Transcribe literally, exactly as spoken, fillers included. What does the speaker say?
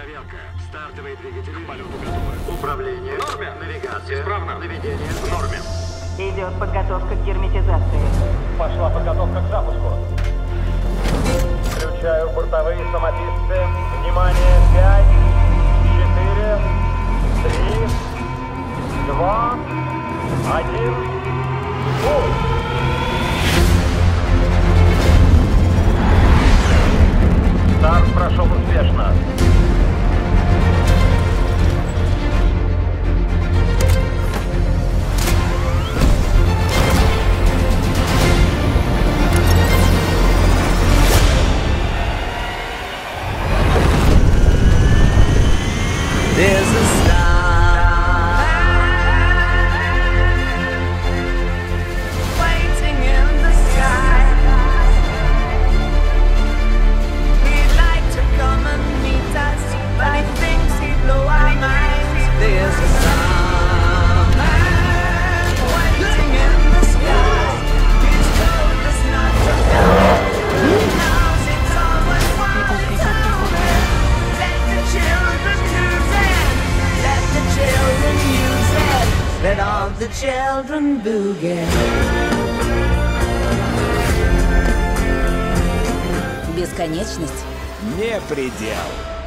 Проверка. Стартовые двигатели. К полету готовы. Управление. В норме. Навигация. Исправно. Наведение. В норме. Идет подготовка к герметизации. Пошла подготовка к запуску. Включаю бортовые самописцы. Внимание, пять, четыре, три, два, один, пуск. Старт прошел успешно. There's a star waiting in the sky. He'd like to come and meet us, but he thinks he'd blow our minds. There's a star waiting in the sky. He's told us not to die. He knows it's always one somewhere. Let the children use it. Let the children use it. Let all the children boogie. Бесконечность Не предел.